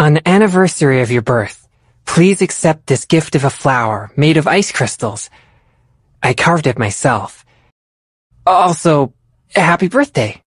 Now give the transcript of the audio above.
On the anniversary of your birth, please accept this gift of a flower made of ice crystals. I carved it myself. Also, happy birthday.